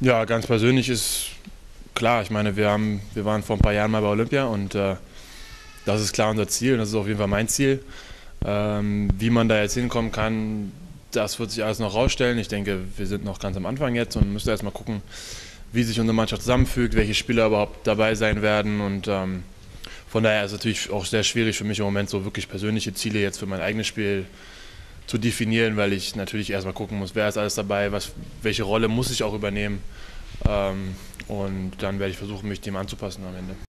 Ja, ganz persönlich ist klar, ich meine, wir waren vor ein paar Jahren mal bei Olympia und das ist klar unser Ziel und das ist auf jeden Fall mein Ziel. Wie man da jetzt hinkommen kann, das wird sich alles noch rausstellen. Ich denke, wir sind noch ganz am Anfang jetzt und müssen erst mal gucken, wie sich unsere Mannschaft zusammenfügt, welche Spieler überhaupt dabei sein werden und von daher ist es natürlich auch sehr schwierig für mich im Moment so wirklich persönliche Ziele jetzt für mein eigenes Spiel zu definieren, weil ich natürlich erstmal gucken muss, wer ist alles dabei, welche Rolle muss ich auch übernehmen. Und dann werde ich versuchen, mich dem anzupassen am Ende.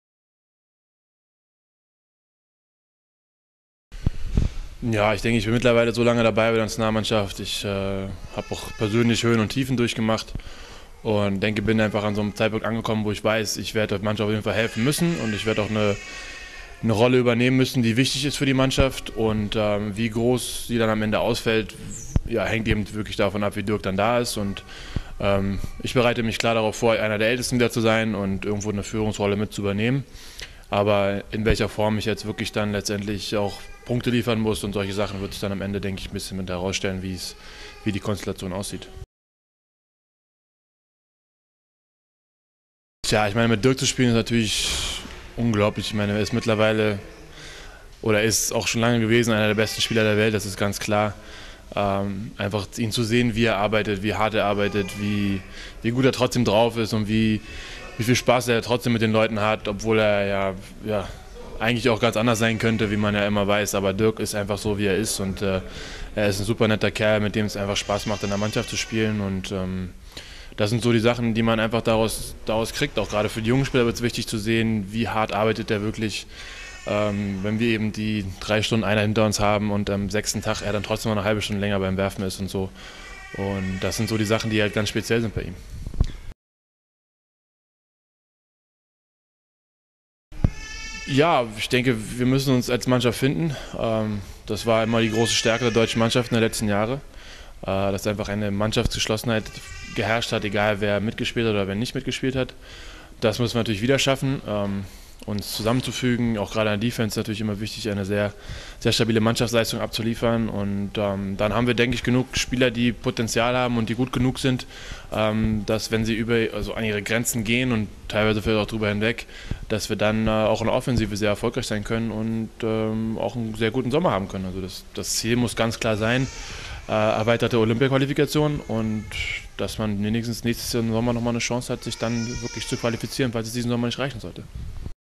Ja, ich denke, ich bin mittlerweile so lange dabei bei der Nationalmannschaft. Ich habe auch persönlich Höhen und Tiefen durchgemacht und denke, bin einfach an so einem Zeitpunkt angekommen, wo ich weiß, ich werde der Mannschaft auf jeden Fall helfen müssen und ich werde auch eine Rolle übernehmen müssen, die wichtig ist für die Mannschaft. Und wie groß sie dann am Ende ausfällt, ja, hängt eben wirklich davon ab, wie Dirk dann da ist. Und ich bereite mich klar darauf vor, einer der Ältesten wieder zu sein und irgendwo eine Führungsrolle mit zu übernehmen. Aber in welcher Form ich jetzt wirklich dann letztendlich auch Punkte liefern muss und solche Sachen, wird sich dann am Ende, denke ich, ein bisschen mit herausstellen, wie die Konstellation aussieht. Tja, ich meine, mit Dirk zu spielen ist natürlich unglaublich. Ich meine, er ist mittlerweile oder ist auch schon lange gewesen einer der besten Spieler der Welt, das ist ganz klar. Einfach ihn zu sehen, wie er arbeitet, wie hart er arbeitet, wie gut er trotzdem drauf ist und wie viel Spaß er trotzdem mit den Leuten hat, obwohl er ja eigentlich auch ganz anders sein könnte, wie man ja immer weiß. Aber Dirk ist einfach so, wie er ist und er ist ein super netter Kerl, mit dem es einfach Spaß macht, in der Mannschaft zu spielen und das sind so die Sachen, die man einfach daraus kriegt. Auch gerade für die jungen Spieler wird es wichtig zu sehen, wie hart arbeitet er wirklich. Wenn wir eben die 3 Stunden Einheit hinter uns haben und am 6. Tag er dann trotzdem noch eine halbe Stunde länger beim Werfen ist und so. Und das sind so die Sachen, die halt ganz speziell sind bei ihm. Ja, ich denke, wir müssen uns als Mannschaft finden. Das war immer die große Stärke der deutschen Mannschaft in den letzten Jahren, dass einfach eine Mannschaftsgeschlossenheit geherrscht hat, egal wer mitgespielt hat oder wer nicht mitgespielt hat. Das müssen wir natürlich wieder schaffen, uns zusammenzufügen. Auch gerade an der Defense ist natürlich immer wichtig, eine sehr, sehr stabile Mannschaftsleistung abzuliefern. Und dann haben wir, denke ich, genug Spieler, die Potenzial haben und die gut genug sind, dass wenn sie also an ihre Grenzen gehen und teilweise vielleicht auch darüber hinweg, dass wir dann auch in der Offensive sehr erfolgreich sein können und auch einen sehr guten Sommer haben können. Also das Ziel muss ganz klar sein, erweiterte Olympia-Qualifikation und dass man wenigstens nächstes Jahr im Sommer nochmal eine Chance hat, sich dann wirklich zu qualifizieren, falls es diesen Sommer nicht reichen sollte.